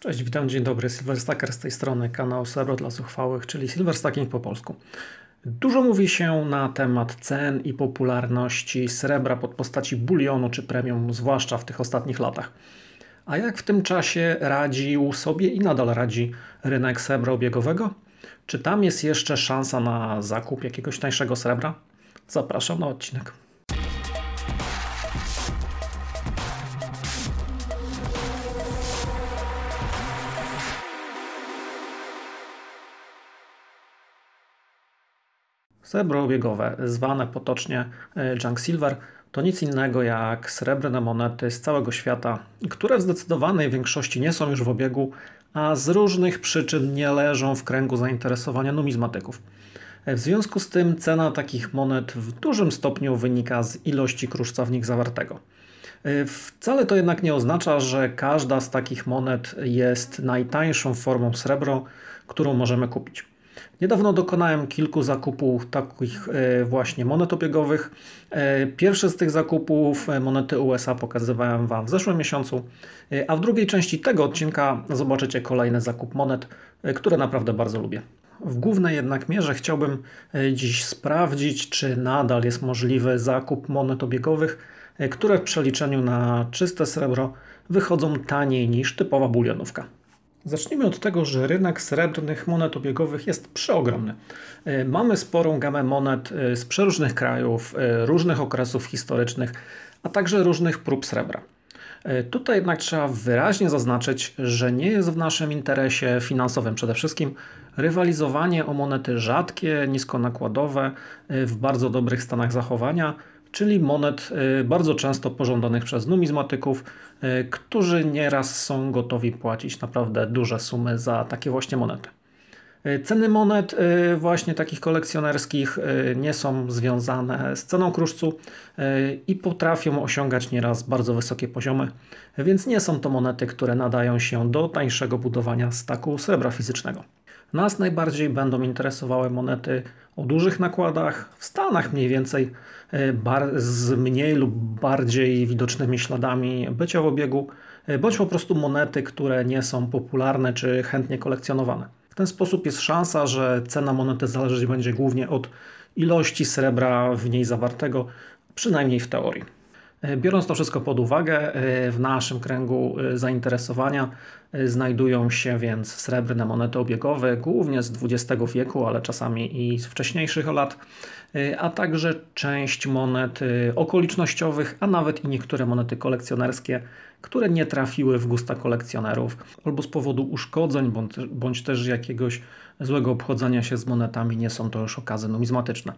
Cześć, witam, dzień dobry. Silverstacker z tej strony, kanał Srebro dla Zuchwałych, czyli Silverstacking po polsku. Dużo mówi się na temat cen i popularności srebra pod postaci bulionu czy premium, zwłaszcza w tych ostatnich latach. A jak w tym czasie radził sobie i nadal radzi rynek srebra obiegowego? Czy tam jest jeszcze szansa na zakup jakiegoś tańszego srebra? Zapraszam na odcinek. Srebro obiegowe, zwane potocznie junk silver, to nic innego jak srebrne monety z całego świata, które w zdecydowanej większości nie są już w obiegu, a z różnych przyczyn nie leżą w kręgu zainteresowania numizmatyków. W związku z tym cena takich monet w dużym stopniu wynika z ilości kruszca w nich zawartego. Wcale to jednak nie oznacza, że każda z takich monet jest najtańszą formą srebro, którą możemy kupić. Niedawno dokonałem kilku zakupów takich właśnie monet obiegowych. Pierwszy z tych zakupów, monety USA, pokazywałem Wam w zeszłym miesiącu, a w drugiej części tego odcinka zobaczycie kolejny zakup monet, które naprawdę bardzo lubię. W głównej jednak mierze chciałbym dziś sprawdzić, czy nadal jest możliwy zakup monet obiegowych, które w przeliczeniu na czyste srebro wychodzą taniej niż typowa bulionówka. Zacznijmy od tego, że rynek srebrnych monet obiegowych jest przeogromny. Mamy sporą gamę monet z przeróżnych krajów, różnych okresów historycznych, a także różnych prób srebra. Tutaj jednak trzeba wyraźnie zaznaczyć, że nie jest w naszym interesie finansowym przede wszystkim rywalizowanie o monety rzadkie, niskonakładowe, w bardzo dobrych stanach zachowania, czyli monet bardzo często pożądanych przez numizmatyków, którzy nieraz są gotowi płacić naprawdę duże sumy za takie właśnie monety. Ceny monet właśnie takich kolekcjonerskich nie są związane z ceną kruszcu i potrafią osiągać nieraz bardzo wysokie poziomy, więc nie są to monety, które nadają się do tańszego budowania staku srebra fizycznego. Nas najbardziej będą interesowały monety o dużych nakładach, w Stanach mniej więcej, z mniej lub bardziej widocznymi śladami bycia w obiegu, bądź po prostu monety, które nie są popularne czy chętnie kolekcjonowane. W ten sposób jest szansa, że cena monety zależeć będzie głównie od ilości srebra w niej zawartego, przynajmniej w teorii. Biorąc to wszystko pod uwagę, w naszym kręgu zainteresowania znajdują się więc srebrne monety obiegowe, głównie z XX wieku, ale czasami i z wcześniejszych lat, a także część monet okolicznościowych, a nawet i niektóre monety kolekcjonerskie, które nie trafiły w gusta kolekcjonerów albo z powodu uszkodzeń, bądź też jakiegoś złego obchodzenia się z monetami nie są to już okazy numizmatyczne.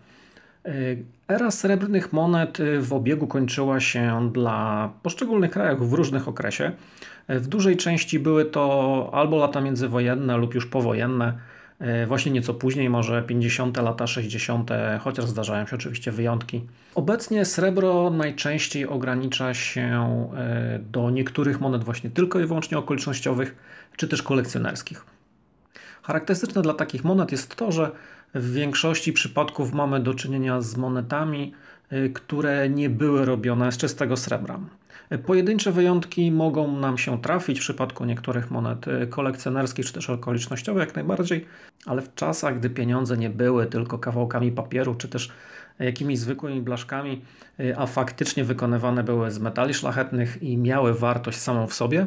Era srebrnych monet w obiegu kończyła się dla poszczególnych krajów w różnych okresie. W dużej części były to albo lata międzywojenne lub już powojenne, właśnie nieco później, może 50. lata 60., chociaż zdarzają się oczywiście wyjątki. Obecnie srebro najczęściej ogranicza się do niektórych monet właśnie tylko i wyłącznie okolicznościowych, czy też kolekcjonerskich. Charakterystyczne dla takich monet jest to, że w większości przypadków mamy do czynienia z monetami, które nie były robione z czystego srebra. Pojedyncze wyjątki mogą nam się trafić w przypadku niektórych monet kolekcjonerskich czy też okolicznościowych jak najbardziej, ale w czasach, gdy pieniądze nie były tylko kawałkami papieru czy też jakimiś zwykłymi blaszkami, a faktycznie wykonywane były z metali szlachetnych i miały wartość samą w sobie,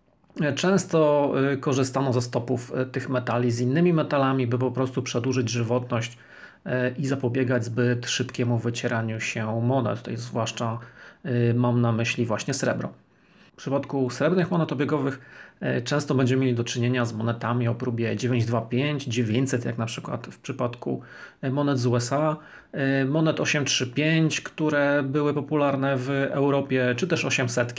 często korzystano ze stopów tych metali z innymi metalami, by po prostu przedłużyć żywotność i zapobiegać zbyt szybkiemu wycieraniu się monet. Tutaj zwłaszcza mam na myśli właśnie srebro. W przypadku srebrnych monet obiegowych często będziemy mieli do czynienia z monetami o próbie 925, 900, jak na przykład w przypadku monet z USA, monet 835, które były popularne w Europie, czy też 800,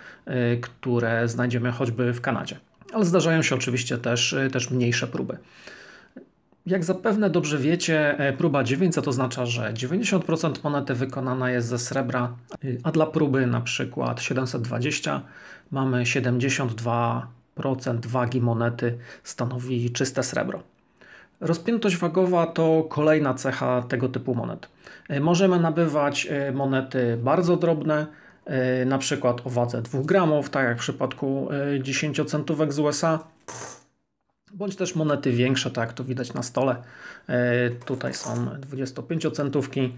które znajdziemy choćby w Kanadzie. Ale zdarzają się oczywiście też mniejsze próby. Jak zapewne dobrze wiecie, próba 900 oznacza, że 90% monety wykonana jest ze srebra, a dla próby na przykład 720 mamy 72% wagi monety stanowi czyste srebro. Rozpiętość wagowa to kolejna cecha tego typu monet. Możemy nabywać monety bardzo drobne, na przykład o wadze 2 gramów, tak jak w przypadku 10-centówek z USA, bądź też monety większe, tak jak to widać na stole. Tutaj są 25-centówki,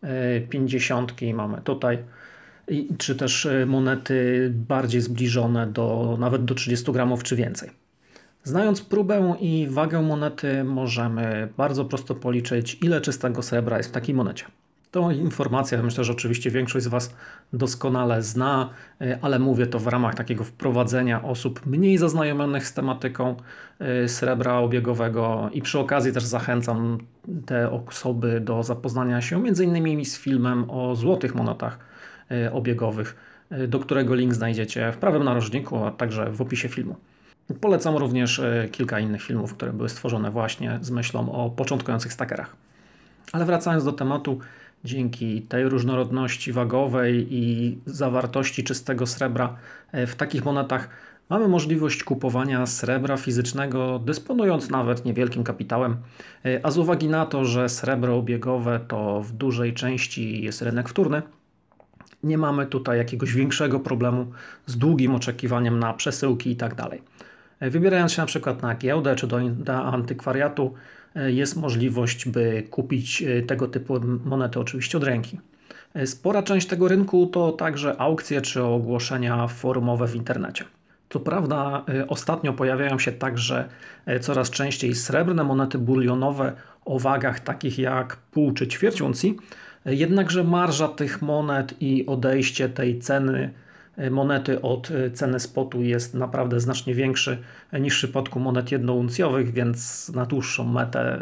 50 mamy tutaj, czy też monety bardziej zbliżone nawet do 30 gramów czy więcej. Znając próbę i wagę monety, możemy bardzo prosto policzyć, ile czystego srebra jest w takiej monecie. To informacja, myślę, że oczywiście większość z Was doskonale zna, ale mówię to w ramach takiego wprowadzenia osób mniej zaznajomionych z tematyką srebra obiegowego i przy okazji też zachęcam te osoby do zapoznania się m.in. z filmem o złotych monetach obiegowych, do którego link znajdziecie w prawym narożniku, a także w opisie filmu. Polecam również kilka innych filmów, które były stworzone właśnie z myślą o początkujących stakerach. Ale wracając do tematu, dzięki tej różnorodności wagowej i zawartości czystego srebra w takich monetach mamy możliwość kupowania srebra fizycznego, dysponując nawet niewielkim kapitałem, a z uwagi na to, że srebro obiegowe to w dużej części jest rynek wtórny, nie mamy tutaj jakiegoś większego problemu z długim oczekiwaniem na przesyłki itd. Wybierając się na przykład na giełdę czy do antykwariatu, jest możliwość, by kupić tego typu monety oczywiście od ręki. Spora część tego rynku to także aukcje czy ogłoszenia forumowe w internecie. Co prawda ostatnio pojawiają się także coraz częściej srebrne monety bulionowe o wagach takich jak pół czy ćwierć uncji, jednakże marża tych monet i odejście tej ceny monety od ceny spotu jest naprawdę znacznie większy niż w przypadku monet jednouncjowych, więc na dłuższą metę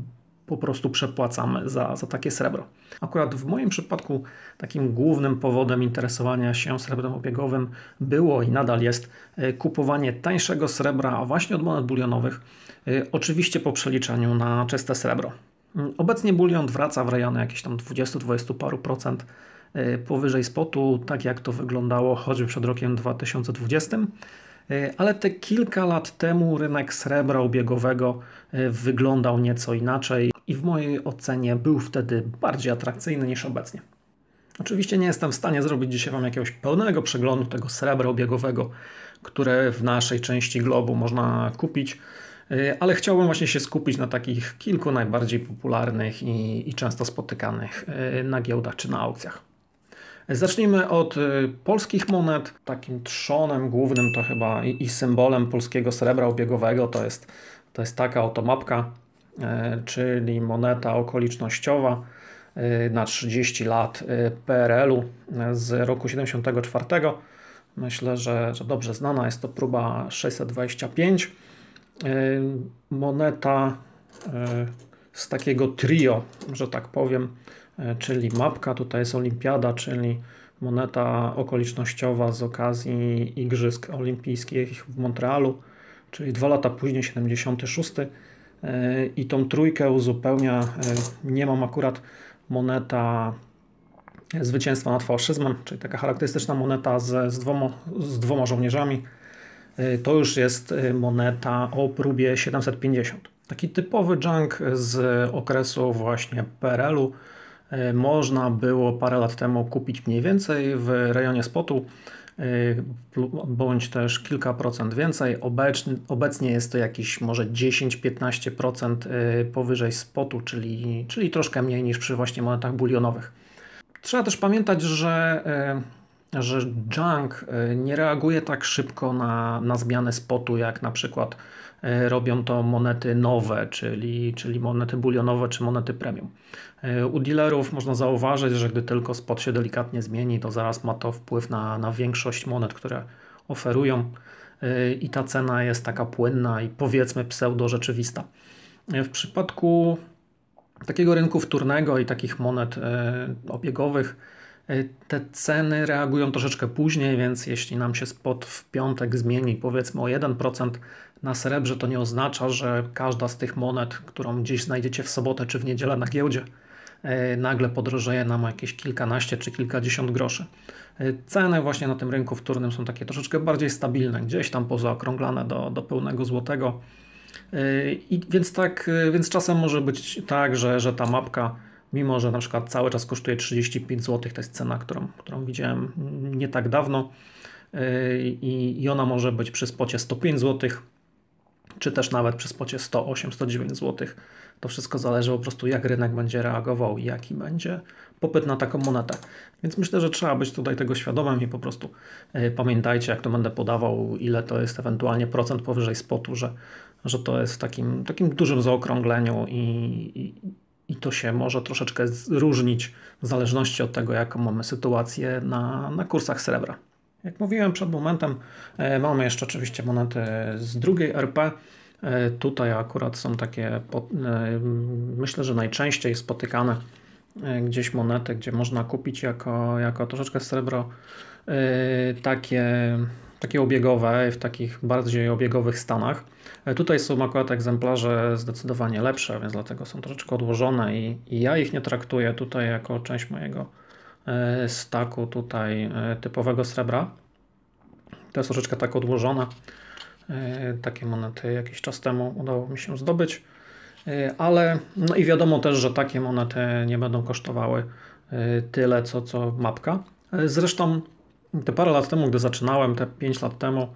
po prostu przepłacamy za takie srebro. Akurat w moim przypadku takim głównym powodem interesowania się srebrem obiegowym było i nadal jest kupowanie tańszego srebra właśnie od monet bulionowych, oczywiście po przeliczaniu na czyste srebro. Obecnie bulion wraca w rejony jakieś tam 20 paru procent powyżej spotu, tak jak to wyglądało choćby przed rokiem 2020, ale te kilka lat temu rynek srebra obiegowego wyglądał nieco inaczej i w mojej ocenie był wtedy bardziej atrakcyjny niż obecnie. Oczywiście nie jestem w stanie zrobić dzisiaj Wam jakiegoś pełnego przeglądu tego srebra obiegowego, które w naszej części globu można kupić, ale chciałbym właśnie się skupić na takich kilku najbardziej popularnych i często spotykanych na giełdach czy na aukcjach. Zacznijmy od polskich monet. Takim trzonem głównym to chyba i symbolem polskiego srebra obiegowego to jest taka oto mapka, czyli moneta okolicznościowa na 30 lat PRL-u z roku 74. Myślę, że dobrze znana jest to próba 625. Moneta z takiego trio, że tak powiem, czyli mapka, tutaj jest olimpiada, czyli moneta okolicznościowa z okazji Igrzysk Olimpijskich w Montrealu, czyli 2 lata później, 76. I tą trójkę uzupełnia, nie mam akurat, moneta zwycięstwa nad faszyzmem, czyli taka charakterystyczna moneta z dwoma żołnierzami. To już jest moneta o próbie 750. Taki typowy junk z okresu właśnie PRL-u. Można było parę lat temu kupić mniej więcej w rejonie spotu, bądź też kilka procent więcej. Obecnie jest to jakieś może 10-15% powyżej spotu, czyli troszkę mniej niż przy właśnie monetach bulionowych. Trzeba też pamiętać, że junk nie reaguje tak szybko na zmiany spotu, jak na przykład robią to monety nowe, czyli monety bulionowe czy monety premium. U dealerów można zauważyć, że gdy tylko spot się delikatnie zmieni, to zaraz ma to wpływ na większość monet, które oferują i ta cena jest taka płynna i powiedzmy pseudo-rzeczywista. W przypadku takiego rynku wtórnego i takich monet obiegowych te ceny reagują troszeczkę później, więc jeśli nam się spot w piątek zmieni powiedzmy o 1% na srebrze, to nie oznacza, że każda z tych monet, którą gdzieś znajdziecie w sobotę czy w niedzielę na giełdzie, nagle podrożeje nam o jakieś kilkanaście czy kilkadziesiąt groszy. Ceny właśnie na tym rynku wtórnym są takie troszeczkę bardziej stabilne, gdzieś tam pozaokrąglane do pełnego złotego. Więc czasem może być tak, że ta mapka mimo że na przykład cały czas kosztuje 35 zł, to jest cena, którą widziałem nie tak dawno i ona może być przy spocie 105 zł, czy też nawet przy spocie 108-109 zł. To wszystko zależy po prostu, jak rynek będzie reagował i jaki będzie popyt na taką monetę. Więc myślę, że trzeba być tutaj tego świadomym i po prostu pamiętajcie, jak to będę podawał, ile to jest ewentualnie procent powyżej spotu, że to jest w takim dużym zaokrągleniu i to się może troszeczkę różnić w zależności od tego, jaką mamy sytuację na kursach srebra. Jak mówiłem przed momentem, mamy jeszcze oczywiście monety z drugiej RP. Tutaj akurat są takie, myślę, że najczęściej spotykane gdzieś monety, gdzie można kupić jako troszeczkę srebro takie obiegowe, w takich bardziej obiegowych stanach. Tutaj są akurat egzemplarze zdecydowanie lepsze, więc dlatego są troszeczkę odłożone i ja ich nie traktuję tutaj jako część mojego staku tutaj typowego srebra. To jest troszeczkę tak odłożone. Takie monety jakiś czas temu udało mi się zdobyć, ale no i wiadomo też, że takie monety nie będą kosztowały tyle, co mapka. Zresztą te parę lat temu, gdy zaczynałem, te 5 lat temu,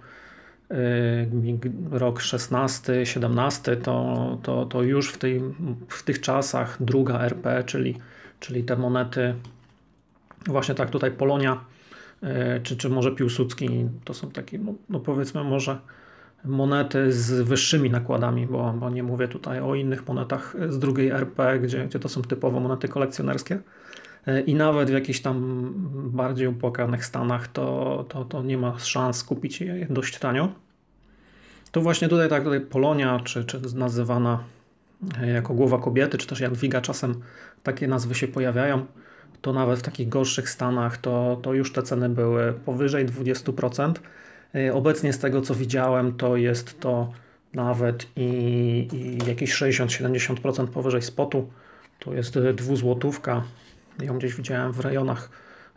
rok 16, 17, to już w tych czasach druga RP, czyli te monety, właśnie tak tutaj Polonia, czy może Piłsudski, to są takie, no powiedzmy może monety z wyższymi nakładami, bo nie mówię tutaj o innych monetach z drugiej RP, gdzie to są typowo monety kolekcjonerskie i nawet w jakichś tam bardziej opłakanych stanach to nie ma szans kupić je dość tanio. To właśnie tutaj Polonia, czy nazywana jako głowa kobiety, czy też Jadwiga, czasem takie nazwy się pojawiają, to nawet w takich gorszych stanach to już te ceny były powyżej 20%. Obecnie z tego, co widziałem, to jest to nawet i jakieś 60-70% powyżej spotu. To jest 2-złotówka. Ją gdzieś widziałem w rejonach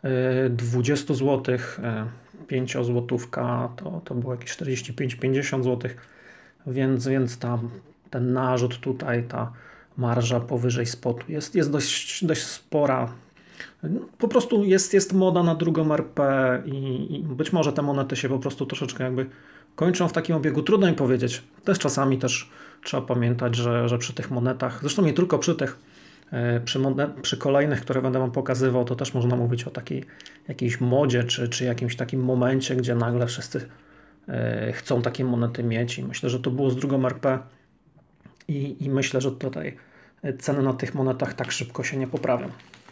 20 zł. 5-złotówka to było jakieś 45-50 zł. Więc ten narzut tutaj, ta marża powyżej spotu jest dość spora. Po prostu jest moda na drugą RP i być może te monety się po prostu troszeczkę jakby kończą w takim obiegu. Trudno mi powiedzieć. Czasami też trzeba pamiętać, że przy tych monetach, zresztą nie tylko przy tych, przy kolejnych, które będę wam pokazywał, to też można mówić o takiej jakiejś modzie, czy jakimś takim momencie, gdzie nagle wszyscy chcą takie monety mieć i myślę, że to było z drugą RP i myślę, że tutaj ceny na tych monetach tak szybko się nie poprawią.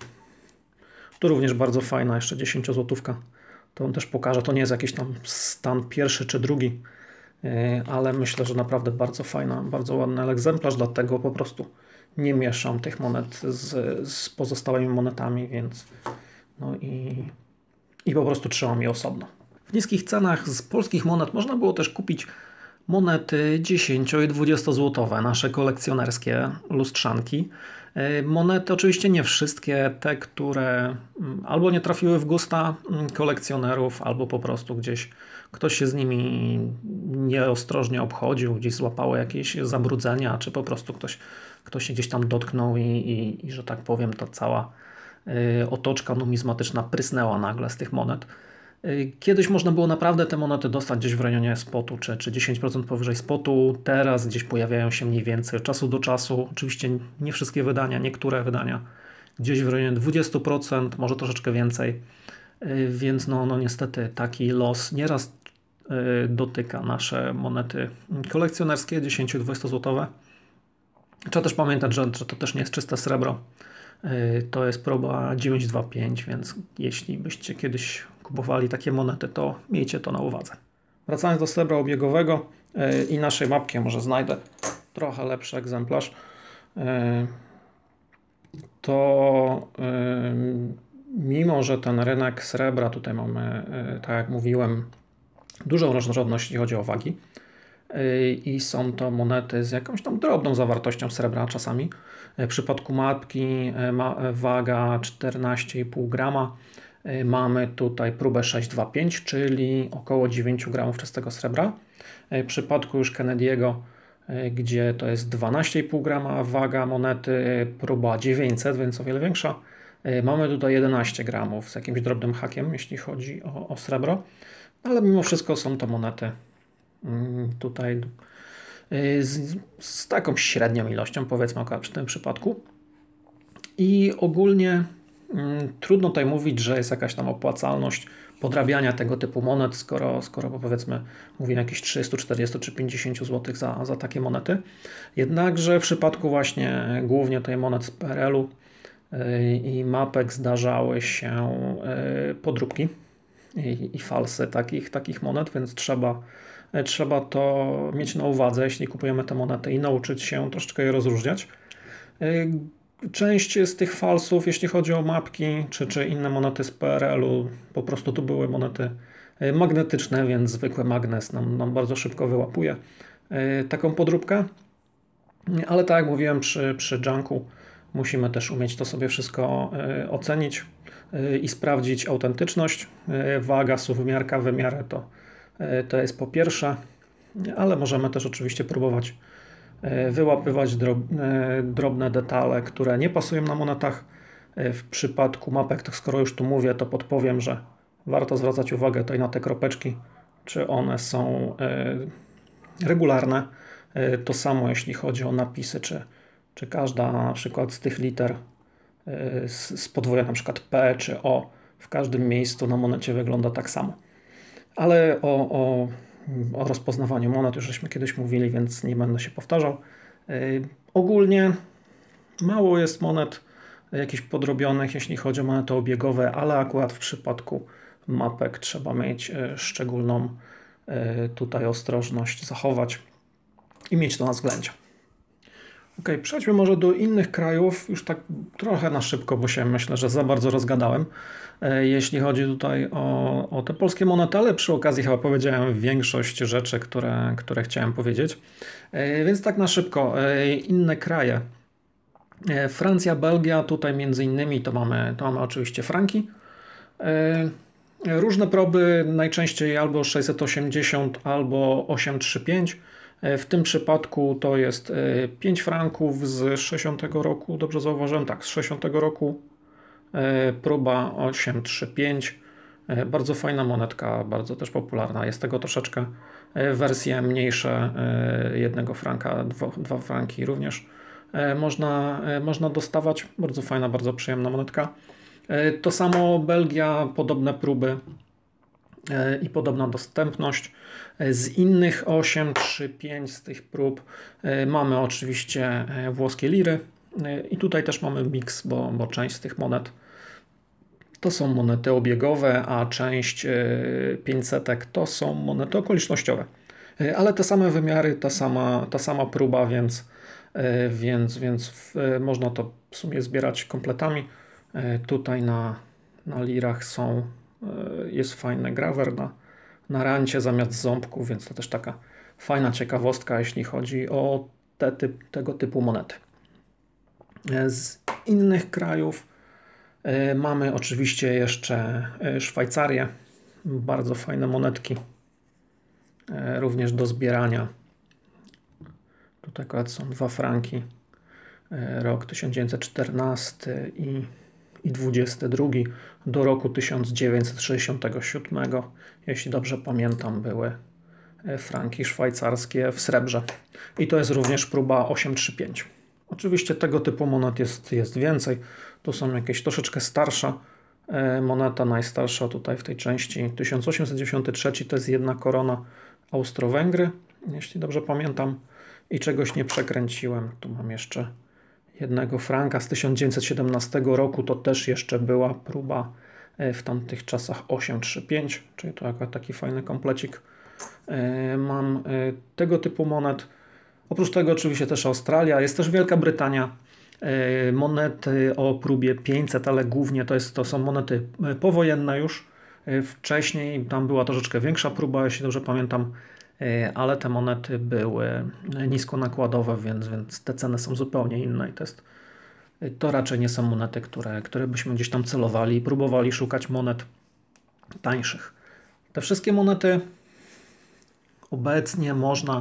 Tu również bardzo fajna, jeszcze 10-złotówka. To on też pokaże, to nie jest jakiś tam stan pierwszy czy drugi, ale myślę, że naprawdę bardzo fajna, bardzo ładny egzemplarz, dlatego po prostu nie mieszam tych monet z pozostałymi monetami, więc no i po prostu trzymam je osobno. W niskich cenach z polskich monet można było też kupić monety 10 i 20 złotowe, nasze kolekcjonerskie lustrzanki. Monety oczywiście nie wszystkie, te, które albo nie trafiły w gusta kolekcjonerów, albo po prostu gdzieś ktoś się z nimi nieostrożnie obchodził, gdzieś złapało jakieś zabrudzenia, czy po prostu ktoś się gdzieś tam dotknął i że tak powiem, ta cała otoczka numizmatyczna prysnęła nagle z tych monet. Kiedyś można było naprawdę te monety dostać gdzieś w rejonie spotu, czy 10% powyżej spotu. Teraz gdzieś pojawiają się mniej więcej od czasu do czasu. Oczywiście nie wszystkie wydania, niektóre wydania gdzieś w rejonie 20%, może troszeczkę więcej. Więc no niestety taki los nieraz dotyka nasze monety kolekcjonerskie 10-20 złotowe. Trzeba też pamiętać, że to też nie jest czyste srebro. To jest proba 925, więc jeśli byście kiedyś kupowali takie monety, to miejcie to na uwadze. Wracając do srebra obiegowego i naszej mapki, może znajdę trochę lepszy egzemplarz, to mimo, że ten rynek srebra, tutaj mamy, tak jak mówiłem, dużą różnorodność, jeśli chodzi o wagi, i są to monety z jakąś tam drobną zawartością srebra czasami. W przypadku mapki waga 14,5 grama. Mamy tutaj próbę 625, czyli około 9 gramów czystego srebra. W przypadku już Kennedy'ego gdzie to jest 12,5 grama waga monety, próba 900, więc o wiele większa. Mamy tutaj 11 gramów z jakimś drobnym hakiem, jeśli chodzi o srebro, ale mimo wszystko są to monety tutaj z taką średnią ilością, powiedzmy akurat w tym przypadku. I ogólnie trudno tutaj mówić, że jest jakaś tam opłacalność podrabiania tego typu monet, skoro powiedzmy mówię jakieś 30, 40 czy 50 zł za takie monety. Jednakże w przypadku właśnie głównie tej monet z PRL-u i mapek zdarzały się podróbki i falsy takich monet, więc trzeba to mieć na uwadze, jeśli kupujemy te monety i nauczyć się troszeczkę je rozróżniać. Część z tych falsów, jeśli chodzi o mapki czy inne monety z PRL-u, po prostu to były monety magnetyczne, więc zwykły magnes nam bardzo szybko wyłapuje taką podróbkę. Ale tak jak mówiłem, przy junku musimy też umieć to sobie wszystko ocenić i sprawdzić autentyczność. Waga, suwmiarka, wymiary to jest po pierwsze, ale możemy też oczywiście próbować wyłapywać drobne detale, które nie pasują na monetach. W przypadku mapek, to skoro już tu mówię, to podpowiem, że warto zwracać uwagę tutaj na te kropeczki, czy one są regularne. To samo jeśli chodzi o napisy, czy każda na przykład z tych liter z podwoja na przykład P czy O w każdym miejscu na monecie wygląda tak samo. Ale o rozpoznawaniu monet już żeśmy kiedyś mówili, więc nie będę się powtarzał. Ogólnie mało jest monet jakichś podrobionych, jeśli chodzi o monety obiegowe, ale akurat w przypadku mapek trzeba mieć szczególną tutaj ostrożność zachować i mieć to na względzie. Ok, przejdźmy może do innych krajów, już tak trochę na szybko, bo się myślę, że za bardzo rozgadałem, jeśli chodzi tutaj o te polskie monety, ale przy okazji chyba powiedziałem większość rzeczy, które chciałem powiedzieć. Więc tak na szybko, inne kraje. Francja, Belgia, tutaj między innymi to mamy oczywiście franki. Różne proby, najczęściej albo 680, albo 835. W tym przypadku to jest 5 franków z 60 roku, dobrze zauważyłem, tak, z 60 roku, próba 835, bardzo fajna monetka, bardzo też popularna, jest tego troszeczkę wersje mniejsze, 1 franka, 2 franki również można dostawać, bardzo fajna, bardzo przyjemna monetka. To samo Belgia, podobne próby i podobna dostępność. Z innych 835 z tych prób mamy oczywiście włoskie liry i tutaj też mamy miks, bo część z tych monet to są monety obiegowe, a część 500 to są monety okolicznościowe. Ale te same wymiary, ta sama próba, więc można to w sumie zbierać kompletami. Tutaj na lirach jest fajny grawer na rancie zamiast ząbków, więc to też taka fajna ciekawostka, jeśli chodzi o tego typu monety. Z innych krajów mamy oczywiście jeszcze Szwajcarię, bardzo fajne monetki, również do zbierania. Tutaj akurat są 2 franki, rok 1914 i 22 do roku 1967, jeśli dobrze pamiętam, były franki szwajcarskie w srebrze. I to jest również próba 835. Oczywiście tego typu monet jest więcej. Tu są jakieś troszeczkę starsza moneta, najstarsza tutaj w tej części 1893, to jest 1 korona Austro-Węgry, jeśli dobrze pamiętam. I czegoś nie przekręciłem. Tu mam jeszcze 1 franka z 1917 roku. To też jeszcze była próba w tamtych czasach 835, czyli to akurat taki fajny komplecik. Mam tego typu monet. Oprócz tego oczywiście też Australia, jest też Wielka Brytania. Monety o próbie 500, ale głównie to są monety powojenne już. Wcześniej tam była troszeczkę większa próba, jeśli dobrze pamiętam, ale te monety były niskonakładowe, więc te ceny są zupełnie inne i to raczej nie są monety, które byśmy gdzieś tam celowali i próbowali szukać monet tańszych. Te wszystkie monety obecnie można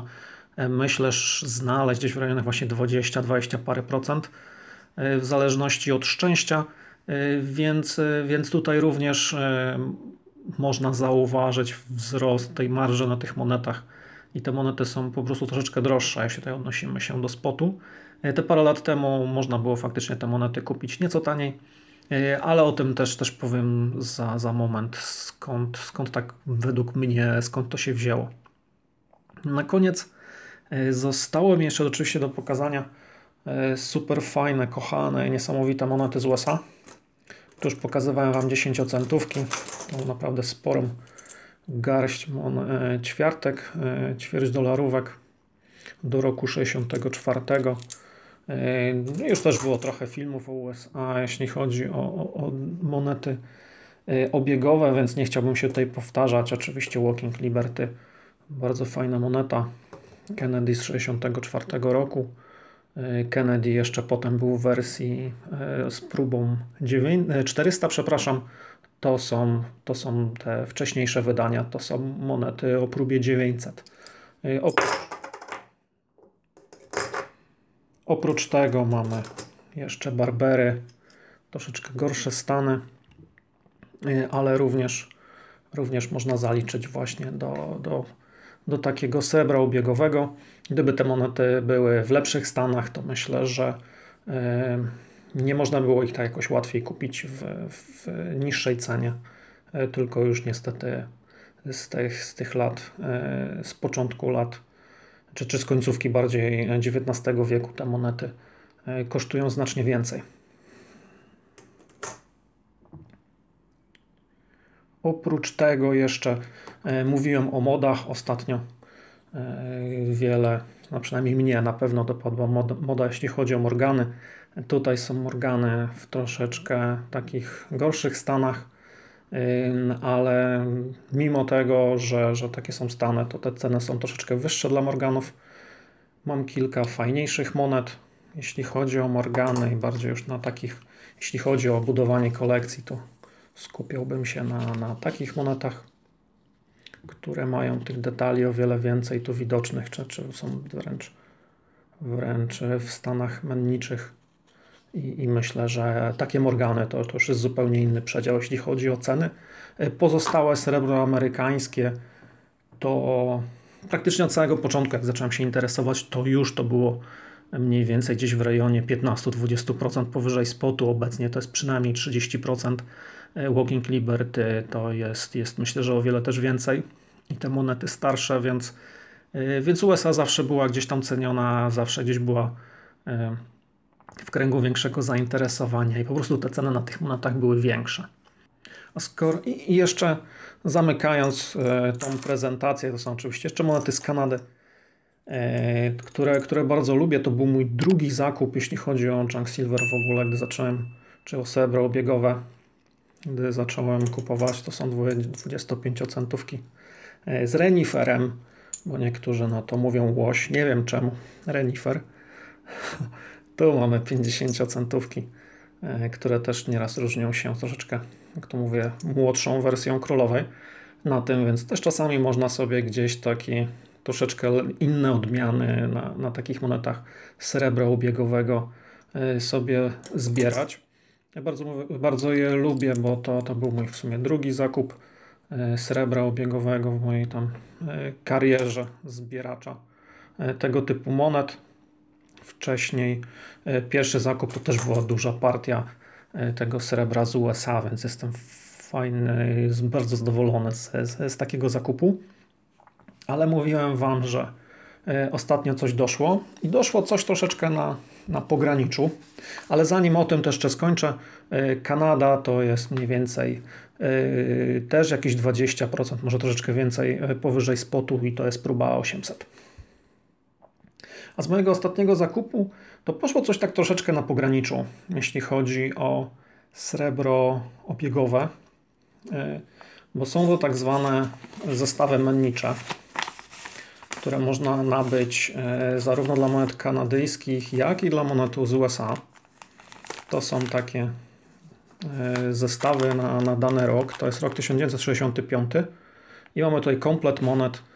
myślę, znaleźć gdzieś w rejonach właśnie 20 parę procent, w zależności od szczęścia, więc tutaj również można zauważyć wzrost tej marży na tych monetach i te monety są po prostu troszeczkę droższe, jeśli tutaj odnosimy się do spotu. Te parę lat temu można było faktycznie te monety kupić nieco taniej, ale o tym też powiem za moment, skąd tak według mnie, skąd to się wzięło. Na koniec zostało mi jeszcze oczywiście do pokazania super fajne, kochane, niesamowite monety z USA. Tu już pokazywałem Wam 10-centówki, tą naprawdę sporą garść ćwiartek, ćwierć dolarówek do roku 64. Już też było trochę filmów o USA, jeśli chodzi o monety obiegowe, więc nie chciałbym się tutaj powtarzać. Oczywiście Walking Liberty, bardzo fajna moneta. Kennedy z 64 roku. Kennedy jeszcze potem był w wersji z próbą 400, przepraszam. To są te wcześniejsze wydania, to są monety o próbie 900. Oprócz tego mamy jeszcze Barbery, troszeczkę gorsze stany, ale również można zaliczyć właśnie do takiego srebra ubiegowego. Gdyby te monety były w lepszych stanach, to myślę, że nie można było ich tak jakoś łatwiej kupić w niższej cenie, tylko już niestety z tych lat, z początku lat, czy z końcówki bardziej XIX wieku te monety kosztują znacznie więcej. Oprócz tego jeszcze mówiłem o modach ostatnio. Wiele, no przynajmniej mnie na pewno dopadła moda, jeśli chodzi o Morgany. Tutaj są Morgany w troszeczkę takich gorszych stanach, ale mimo tego, że takie są stany, to te ceny są troszeczkę wyższe dla Morganów. Mam kilka fajniejszych monet, jeśli chodzi o Morgany i bardziej już na takich, jeśli chodzi o budowanie kolekcji, to skupiałbym się na takich monetach, które mają tych detali o wiele więcej tu widocznych, czy są wręcz w stanach menniczych. I myślę, że takie Morgany to już jest zupełnie inny przedział, jeśli chodzi o ceny. Pozostałe srebro amerykańskie to praktycznie od samego początku, jak zacząłem się interesować, to było mniej więcej gdzieś w rejonie 15-20% powyżej spotu. Obecnie to jest przynajmniej 30%. Walking Liberty to jest myślę, że o wiele też więcej. I te monety starsze, więc USA zawsze była gdzieś tam ceniona, zawsze gdzieś była w kręgu większego zainteresowania i po prostu te ceny na tych monetach były większe. I jeszcze zamykając tą prezentację, to są oczywiście jeszcze monety z Kanady, które bardzo lubię. To był mój drugi zakup, jeśli chodzi o junk silver w ogóle, gdy zacząłem, czy o srebro obiegowe, gdy zacząłem kupować. To są 25-centówki z reniferem, bo niektórzy na to mówią łoś, nie wiem czemu, renifer. Tu mamy 50-centówki, które też nieraz różnią się troszeczkę, jak to mówię, młodszą wersją królowej na tym, więc też czasami można sobie gdzieś takie troszeczkę inne odmiany na takich monetach srebra ubiegowego sobie zbierać. Ja bardzo je lubię, bo to był mój w sumie drugi zakup srebra ubiegowego w mojej tam karierze zbieracza tego typu monet. Wcześniej pierwszy zakup to też była duża partia tego srebra z USA, więc jestem fajny, bardzo zadowolony z takiego zakupu. Ale mówiłem Wam, że ostatnio coś doszło i doszło coś troszeczkę na pograniczu, ale zanim o tym też jeszcze skończę, Kanada to jest mniej więcej też jakieś 20%, może troszeczkę więcej powyżej spotu i to jest próba 800. A z mojego ostatniego zakupu to poszło coś tak troszeczkę na pograniczu, jeśli chodzi o srebro obiegowe, bo są to tak zwane zestawy mennicze, które można nabyć zarówno dla monet kanadyjskich, jak i dla monet z USA. To są takie zestawy na dany rok, to jest rok 1965 i mamy tutaj komplet monet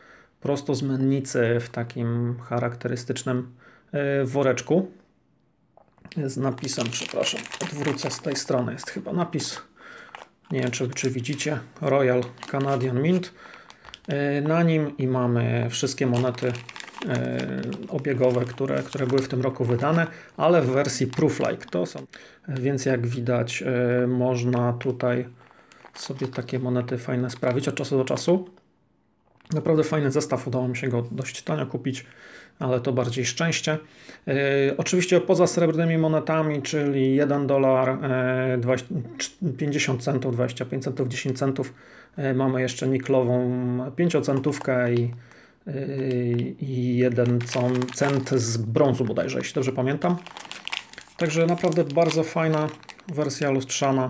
prosto z mennicy w takim charakterystycznym woreczku z napisem, przepraszam, odwrócę z tej strony, jest chyba napis, nie wiem czy widzicie, Royal Canadian Mint na nim i mamy wszystkie monety obiegowe, które były w tym roku wydane, ale w wersji Proof-like to są. Więc jak widać można tutaj sobie takie monety fajne sprawić od czasu do czasu. Naprawdę fajny zestaw, udało mi się go dość tanio kupić, ale to bardziej szczęście. Oczywiście poza srebrnymi monetami, czyli $1, 50 centów, 25 centów, 10 centów, mamy jeszcze niklową 5-centówkę i 1 cent z brązu bodajże, jeśli dobrze pamiętam. Także naprawdę bardzo fajna wersja lustrzana.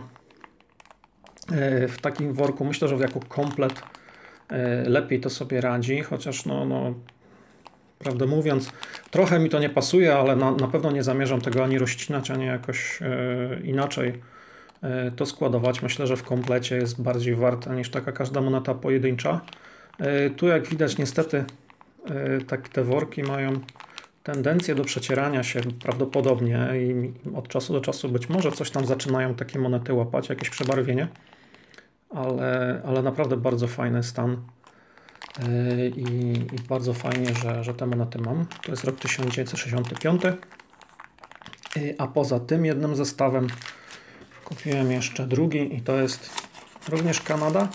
W takim worku myślę, że jako komplet lepiej to sobie radzi, chociaż prawdę mówiąc, trochę mi to nie pasuje, ale na pewno nie zamierzam tego ani rozcinać, ani jakoś inaczej to składować. Myślę, że w komplecie jest bardziej warta niż taka każda moneta pojedyncza. Tu jak widać niestety te worki mają tendencję do przecierania się prawdopodobnie i od czasu do czasu być może coś tam zaczynają takie monety łapać, jakieś przebarwienie, ale naprawdę bardzo fajny stan i bardzo fajnie, że te monety mam. To jest rok 1965, a poza tym jednym zestawem kupiłem jeszcze drugi i to jest również Kanada,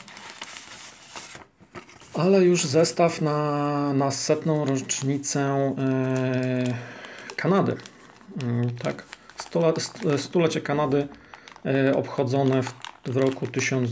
ale już zestaw na 100. rocznicę Kanady. Tak, stulecie Kanady obchodzone w roku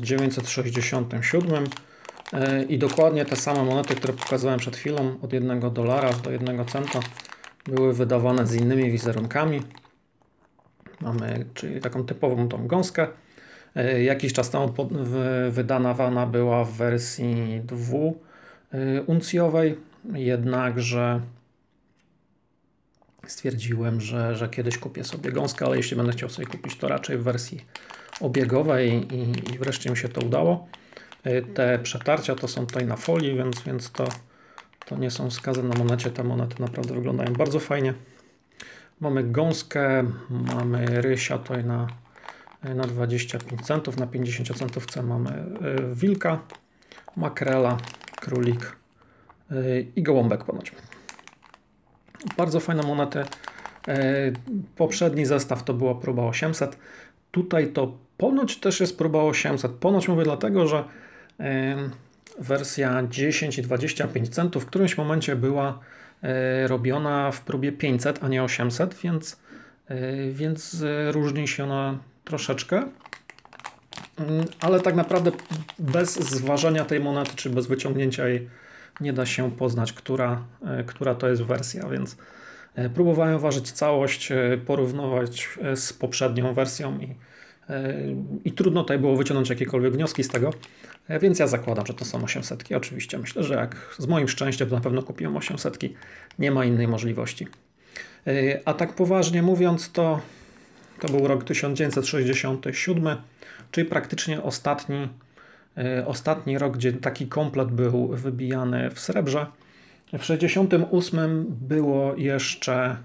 1967 i dokładnie te same monety, które pokazałem przed chwilą, od $1 do 1 centa, były wydawane z innymi wizerunkami. Mamy, czyli taką typową tą gąskę. Jakiś czas temu wydawana była w wersji 2-uncjowej, jednakże stwierdziłem, że kiedyś kupię sobie gąskę, ale jeśli będę chciał sobie kupić, to raczej w wersji obiegowej i wreszcie mi się to udało. Te przetarcia to są tutaj na folii, więc to nie są skazy na monecie. Te monety naprawdę wyglądają bardzo fajnie. Mamy gąskę, mamy rysia tutaj na 25 centów, na 50 centówce mamy wilka, makrela, królik i gołąbek ponoć. Bardzo fajne monety. Poprzedni zestaw to była próba 800. Tutaj to ponoć też jest próba 800. Ponoć mówię dlatego, że wersja 10 i 25 centów w którymś momencie była robiona w próbie 500, a nie 800, więc różni się ona troszeczkę. Ale tak naprawdę bez zważenia tej monety, czy bez wyciągnięcia jej nie da się poznać, która to jest wersja, więc próbowałem ważyć całość, porównywać z poprzednią wersją i trudno tutaj było wyciągnąć jakiekolwiek wnioski z tego, więc ja zakładam, że to są 800. Oczywiście myślę, że jak z moim szczęściem to na pewno kupiłem 800. Nie ma innej możliwości. A tak poważnie mówiąc, to był rok 1967, czyli praktycznie ostatni rok, gdzie taki komplet był wybijany w srebrze. W 1968 było jeszcze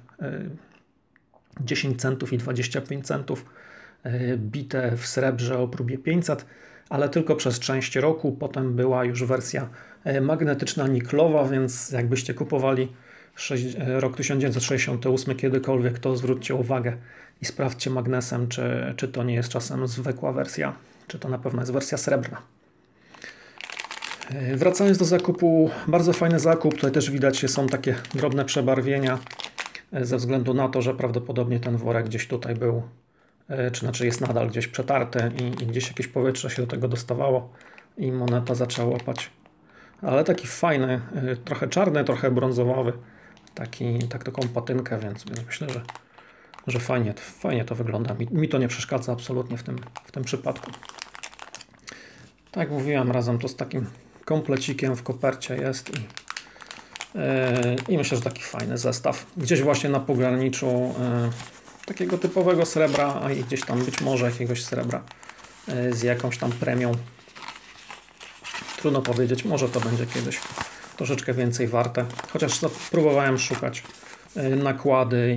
10 centów i 25 centów bite w srebrze o próbie 500, ale tylko przez część roku. Potem była już wersja magnetyczna niklowa, więc jakbyście kupowali rok 1968 kiedykolwiek, to zwróćcie uwagę i sprawdźcie magnesem, czy to nie jest czasem zwykła wersja, czy to na pewno jest wersja srebrna. Wracając do zakupu, bardzo fajny zakup. Tutaj też widać, są takie drobne przebarwienia ze względu na to, że prawdopodobnie ten worek gdzieś tutaj był, czy znaczy jest nadal gdzieś przetarty i gdzieś jakieś powietrze się do tego dostawało i moneta zaczęła łapać. Ale taki fajny, trochę czarny, trochę brązowawy, taką patynkę, więc myślę, że fajnie to wygląda. Mi to nie przeszkadza absolutnie w tym przypadku. Tak jak mówiłem, razem to z takim komplecikiem w kopercie jest i myślę, że taki fajny zestaw. Gdzieś właśnie na pograniczu takiego typowego srebra, a i gdzieś tam być może jakiegoś srebra z jakąś tam premią. Trudno powiedzieć, może to będzie kiedyś troszeczkę więcej warte. Chociaż próbowałem szukać nakłady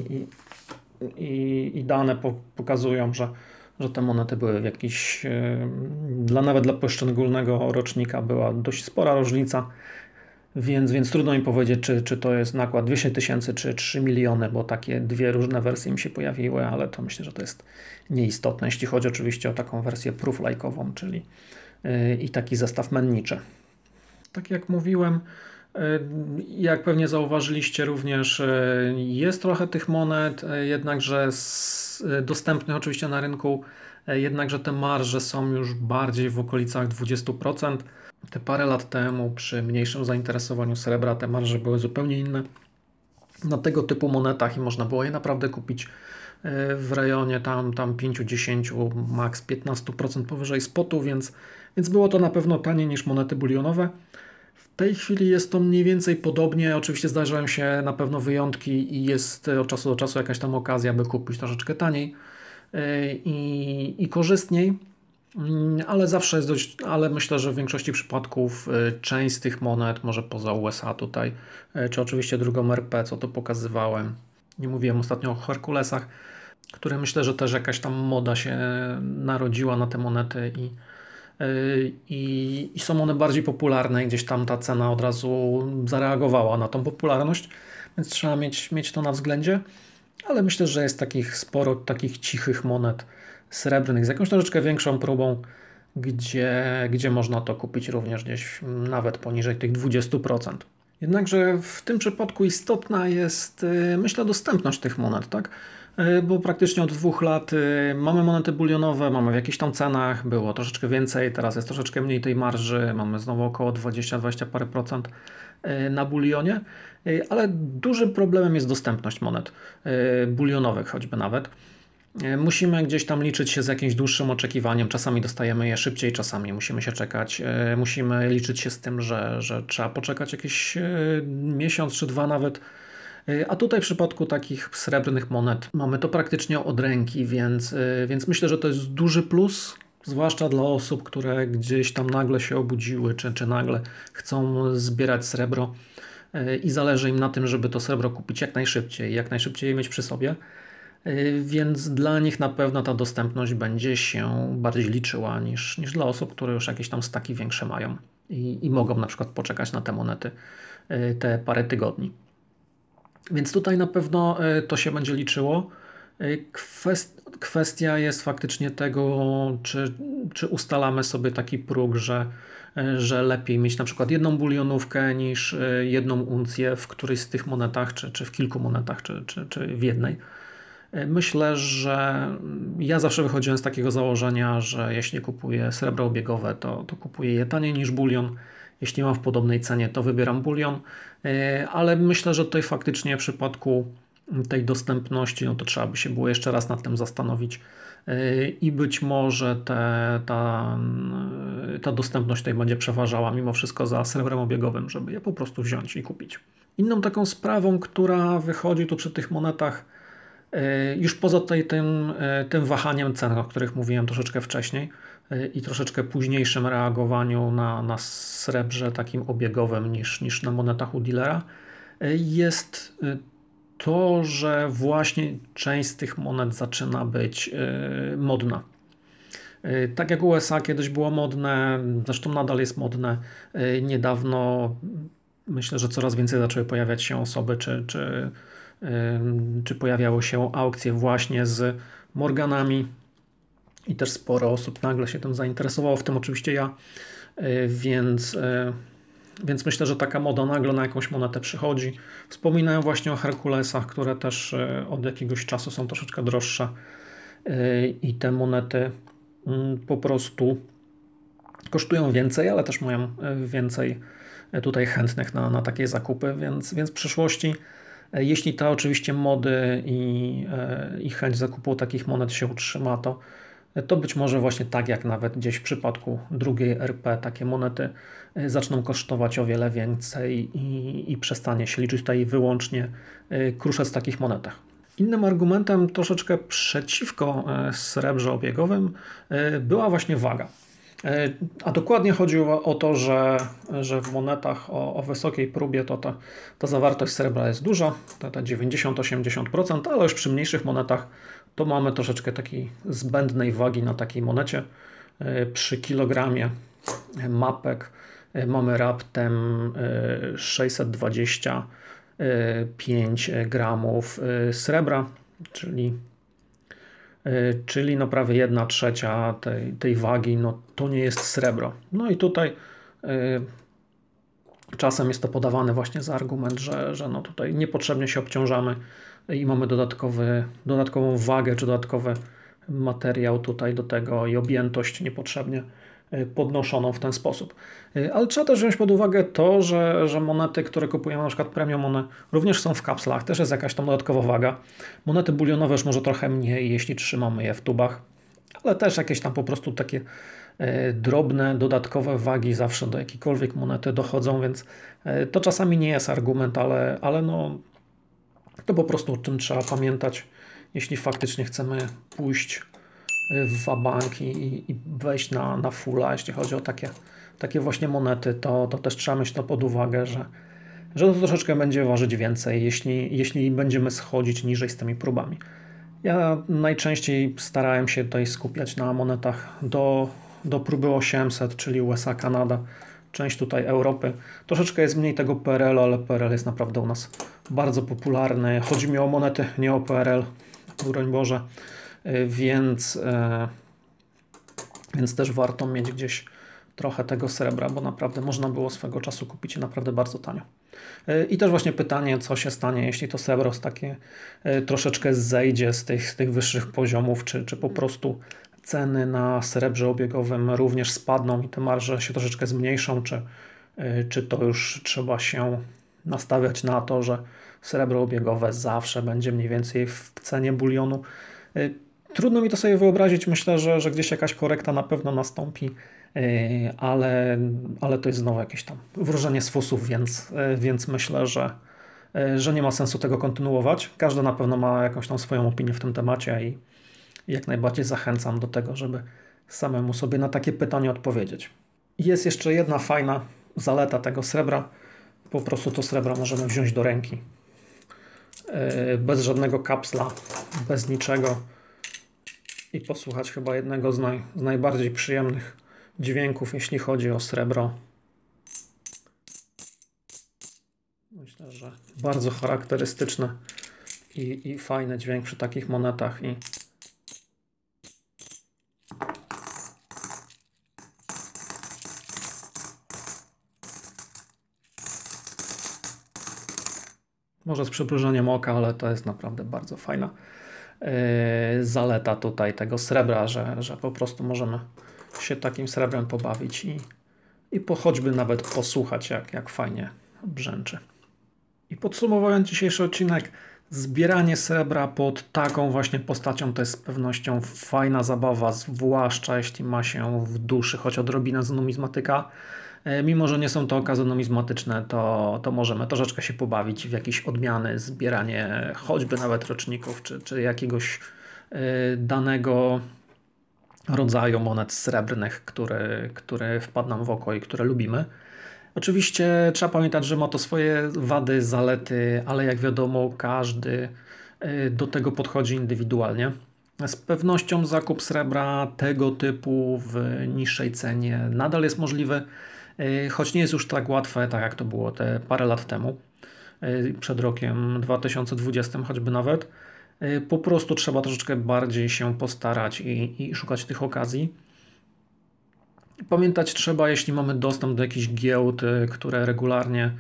i dane pokazują, że te monety były w jakiś, nawet dla poszczególnego rocznika była dość spora różnica, więc trudno mi powiedzieć, czy to jest nakład 200 000 czy 3 miliony, bo takie dwie różne wersje mi się pojawiły, ale to myślę, że to jest nieistotne, jeśli chodzi oczywiście o taką wersję proof-like'ową, czyli i taki zestaw menniczy. Tak jak mówiłem, jak pewnie zauważyliście również, jest trochę tych monet, jednakże dostępnych oczywiście na rynku, jednakże te marże są już bardziej w okolicach 20%. Te parę lat temu przy mniejszym zainteresowaniu srebra te marże były zupełnie inne. Na tego typu monetach i można było je naprawdę kupić w rejonie tam 5-10, max 15% powyżej spotu, więc było to na pewno taniej niż monety bulionowe. W tej chwili jest to mniej więcej podobnie. Oczywiście zdarzają się na pewno wyjątki i jest od czasu do czasu jakaś tam okazja, by kupić troszeczkę taniej i korzystniej, ale zawsze jest ale myślę, że w większości przypadków część z tych monet, może poza USA tutaj, czy oczywiście drugą RP, co to pokazywałem. Nie mówiłem ostatnio o Herkulesach, które myślę, że też jakaś tam moda się narodziła na te monety i są one bardziej popularne i gdzieś tam ta cena od razu zareagowała na tą popularność, więc trzeba mieć to na względzie, ale myślę, że jest sporo takich cichych monet srebrnych z jakąś troszeczkę większą próbą, gdzie można to kupić również gdzieś nawet poniżej tych 20%. Jednakże w tym przypadku istotna jest, myślę, dostępność tych monet, tak? Bo praktycznie od 2 lat mamy monety bulionowe, mamy w jakichś tam cenach, było troszeczkę więcej, teraz jest troszeczkę mniej tej marży, mamy znowu około 20 parę procent na bulionie, ale dużym problemem jest dostępność monet bulionowych choćby nawet. Musimy gdzieś tam liczyć się z jakimś dłuższym oczekiwaniem, czasami dostajemy je szybciej, czasami musimy się czekać, musimy liczyć się z tym, że trzeba poczekać jakiś miesiąc czy 2 nawet. A tutaj w przypadku takich srebrnych monet mamy to praktycznie od ręki, więc myślę, że to jest duży plus, zwłaszcza dla osób, które gdzieś tam nagle się obudziły, czy nagle chcą zbierać srebro i zależy im na tym, żeby to srebro kupić jak najszybciej je mieć przy sobie. Więc dla nich na pewno ta dostępność będzie się bardziej liczyła niż dla osób, które już jakieś tam staki większe mają i mogą na przykład poczekać na te monety te parę tygodni. Więc tutaj na pewno to się będzie liczyło. Kwestia jest faktycznie tego, czy ustalamy sobie taki próg, że lepiej mieć na przykład jedną bulionówkę niż jedną uncję w którejś z tych monetach, czy w kilku monetach, czy w jednej. Myślę, że ja zawsze wychodziłem z takiego założenia, że jeśli kupuję srebro obiegowe, to kupuję je taniej niż bulion. Jeśli mam w podobnej cenie, to wybieram bulion, ale myślę, że tutaj faktycznie w przypadku tej dostępności, no to trzeba by się było jeszcze raz nad tym zastanowić i być może ta dostępność tutaj będzie przeważała mimo wszystko za srebrem obiegowym, żeby je po prostu wziąć i kupić. Inną taką sprawą, która wychodzi tu przy tych monetach, już poza tym wahaniem cen, o których mówiłem troszeczkę wcześniej i troszeczkę późniejszym reagowaniu na srebrze takim obiegowym niż na monetach u dealera, jest to, że właśnie część z tych monet zaczyna być modna. Tak jak USA kiedyś było modne, zresztą nadal jest modne. Niedawno myślę, że coraz więcej zaczęły pojawiać się osoby, czy pojawiały się aukcje właśnie z Morganami i też sporo osób nagle się tym zainteresowało, w tym oczywiście ja, więc myślę, że taka moda nagle na jakąś monetę przychodzi. Wspominałem właśnie o Herkulesach, które też od jakiegoś czasu są troszeczkę droższe i te monety po prostu kosztują więcej, ale też mają więcej tutaj chętnych na takie zakupy, więc w przyszłości, jeśli ta oczywiście mody i chęć zakupu takich monet się utrzyma, to być może właśnie tak jak nawet gdzieś w przypadku drugiej RP takie monety zaczną kosztować o wiele więcej i przestanie się liczyć tutaj wyłącznie kruszec w takich monetach. Innym argumentem troszeczkę przeciwko srebrze obiegowym była właśnie waga. A dokładnie chodzi o to, że w monetach o wysokiej próbie ta zawartość srebra jest duża, te 90-80%, ale już przy mniejszych monetach to mamy troszeczkę takiej zbędnej wagi na takiej monecie. Przy kilogramie mapek mamy raptem 625 gramów srebra, czyli no prawie 1/3 tej wagi, no to nie jest srebro. No i tutaj czasem jest to podawane właśnie za argument, że no tutaj niepotrzebnie się obciążamy i mamy dodatkową wagę czy dodatkowy materiał tutaj do tego i objętość niepotrzebnie podnoszoną w ten sposób. Ale trzeba też wziąć pod uwagę to, że monety, które kupujemy, na przykład premium, one również są w kapslach, też jest jakaś tam dodatkowa waga. Monety bulionowe już może trochę mniej, jeśli trzymamy je w tubach, ale też jakieś tam po prostu takie drobne, dodatkowe wagi zawsze do jakiejkolwiek monety dochodzą, więc to czasami nie jest argument, ale no, to po prostu o czym trzeba pamiętać, jeśli faktycznie chcemy pójść w wabank i wejść na fulla, jeśli chodzi o takie właśnie monety, to też trzeba mieć to pod uwagę, że to troszeczkę będzie ważyć więcej, jeśli będziemy schodzić niżej z tymi próbami. Ja najczęściej starałem się tutaj skupiać na monetach do próby 800, czyli USA, Kanada, część tutaj Europy. Troszeczkę jest mniej tego PRL-u, ale PRL jest naprawdę u nas bardzo popularny. Chodzi mi o monety, nie o PRL, broń Boże, więc też warto mieć gdzieś trochę tego srebra, bo naprawdę można było swego czasu kupić je naprawdę bardzo tanio. I też właśnie pytanie, co się stanie, jeśli to srebro takie troszeczkę zejdzie z tych wyższych poziomów, czy po prostu ceny na srebrze obiegowym również spadną i te marże się troszeczkę zmniejszą, czy to już trzeba się nastawiać na to, że srebro obiegowe zawsze będzie mniej więcej w cenie bulionu. Trudno mi to sobie wyobrazić, myślę, że gdzieś jakaś korekta na pewno nastąpi, ale to jest znowu jakieś tam wróżenie z fusów, więc myślę, że nie ma sensu tego kontynuować. Każdy na pewno ma jakąś tam swoją opinię w tym temacie i jak najbardziej zachęcam do tego, żeby samemu sobie na takie pytanie odpowiedzieć. Jest jeszcze jedna fajna zaleta tego srebra. Po prostu to srebro możemy wziąć do ręki. Bez żadnego kapsla, bez niczego. I posłuchać chyba jednego z najbardziej przyjemnych dźwięków, jeśli chodzi o srebro. Myślę, że bardzo charakterystyczny i fajny dźwięk przy takich monetach. Może z przymrużeniem oka, ale to jest naprawdę bardzo fajna zaleta tutaj tego srebra, że po prostu możemy się takim srebrem pobawić i choćby nawet posłuchać, jak fajnie brzęczy. I podsumowując dzisiejszy odcinek, zbieranie srebra pod taką właśnie postacią to jest z pewnością fajna zabawa, zwłaszcza jeśli ma się w duszy choć odrobinę z numizmatyka. Mimo że nie są to okazy numizmatyczne, to możemy troszeczkę się pobawić w jakieś odmiany, zbieranie choćby nawet roczników, czy jakiegoś danego rodzaju monet srebrnych, które wpadł nam w oko i które lubimy. Oczywiście trzeba pamiętać, że ma to swoje wady, zalety, ale jak wiadomo, każdy do tego podchodzi indywidualnie. Z pewnością zakup srebra tego typu w niższej cenie nadal jest możliwy, choć nie jest już tak łatwe, tak jak to było te parę lat temu, przed rokiem 2020 choćby nawet. Po prostu trzeba troszeczkę bardziej się postarać i szukać tych okazji. Pamiętać trzeba, jeśli mamy dostęp do jakichś giełd, które regularnie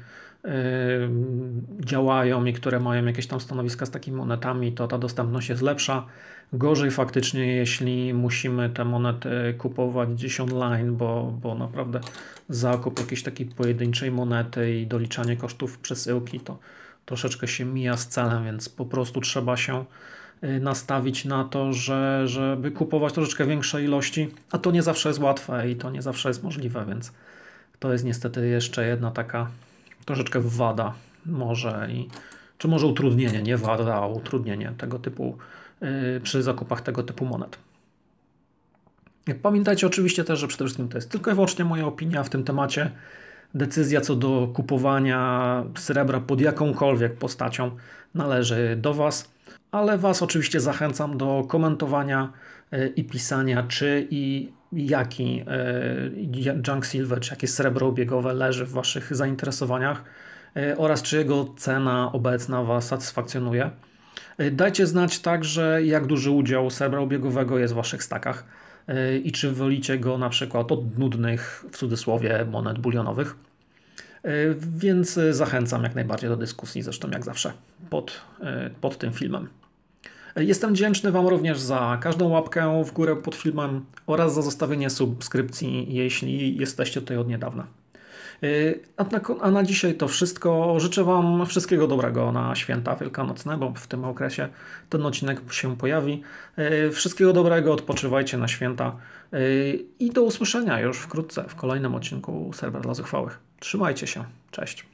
działają i które mają jakieś tam stanowiska z takimi monetami, to ta dostępność jest lepsza. Gorzej faktycznie, jeśli musimy te monety kupować gdzieś online, bo naprawdę zakup jakiejś takiej pojedynczej monety i doliczanie kosztów przesyłki to troszeczkę się mija z celem, więc po prostu trzeba się nastawić na to, żeby kupować troszeczkę większe ilości, a to nie zawsze jest łatwe i to nie zawsze jest możliwe, więc to jest niestety jeszcze jedna taka troszeczkę wada może czy może utrudnienie, nie wada, a utrudnienie tego typu przy zakupach tego typu monet. Pamiętajcie oczywiście też, że przede wszystkim to jest tylko i wyłącznie moja opinia w tym temacie. Decyzja co do kupowania srebra pod jakąkolwiek postacią należy do Was, ale Was oczywiście zachęcam do komentowania i pisania, czy i jaki junk silver, czy jakie srebro obiegowe leży w Waszych zainteresowaniach oraz czy jego cena obecna Was satysfakcjonuje. Dajcie znać także, jak duży udział srebra obiegowego jest w Waszych stakach i czy wolicie go na przykład od nudnych, w cudzysłowie, monet bulionowych. Więc zachęcam jak najbardziej do dyskusji, zresztą jak zawsze pod tym filmem. Jestem wdzięczny Wam również za każdą łapkę w górę pod filmem oraz za zostawienie subskrypcji, jeśli jesteście tutaj od niedawna. A na dzisiaj to wszystko. Życzę Wam wszystkiego dobrego na święta wielkanocne, bo w tym okresie ten odcinek się pojawi. Wszystkiego dobrego, odpoczywajcie na święta i do usłyszenia już wkrótce w kolejnym odcinku Serwer dla Zuchwałych. Trzymajcie się. Cześć.